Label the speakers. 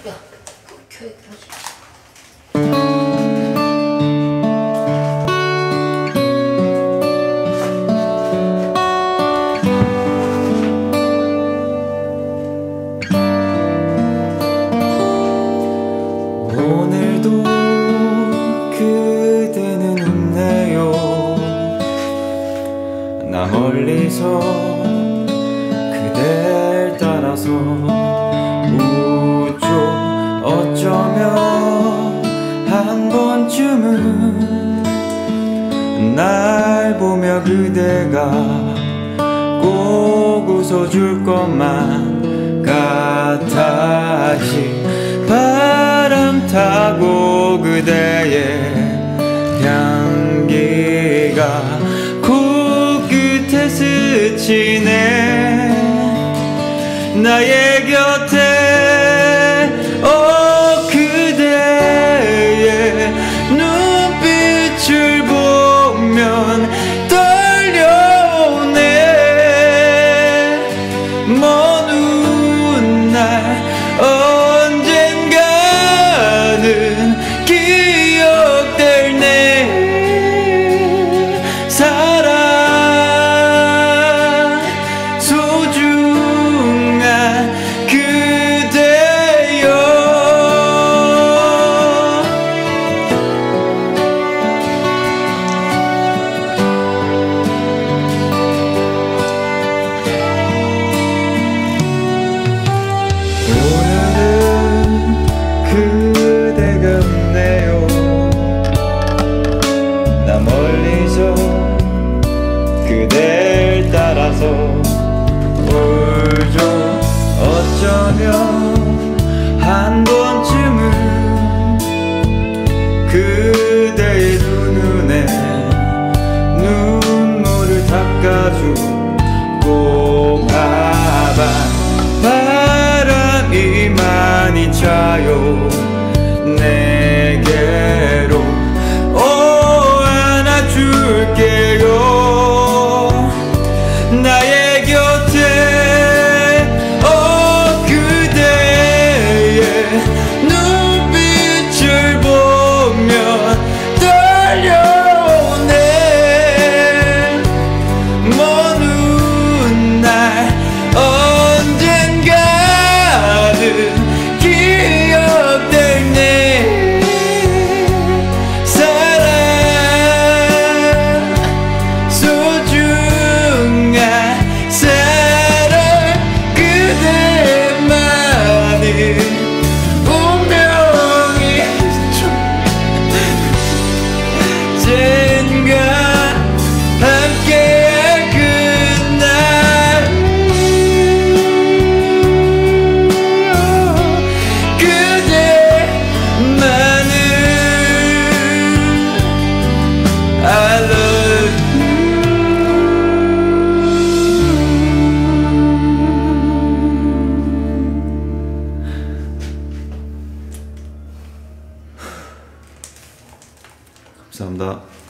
Speaker 1: 야, 교회 들어줘.
Speaker 2: 오늘도 그대는 웃네요. 나 멀리서 그댈 따라서 웃죠. 어쩌면 한 번쯤은 날 보며 그대가 꼭 웃어줄 것만 같았지. 바람 타고 그대의 향기가 코끝에 스치네. 나의 곁에 그대의 눈빛을 보면 떨려오네. 먼 훗날 언젠가는 기억될 내 사랑, 소중한 그대여. 오늘은 그대가 웃네요. 나 멀리서 그댈 따라서 울죠. 어쩌면 한 번쯤은 그대의 두 눈에 눈물을 닦아주고 가봐. 바람이 많이 차요 내게로 안아줄게요. 나의 곁에 그대의 눈빛을 보면 떨려오네. 먼 훗날 언젠가는 기억될 내 사랑, 소중한 사랑. 그대만이 운명이 언젠가 함께할 그날. 그대만을 I love you. 감사합니다.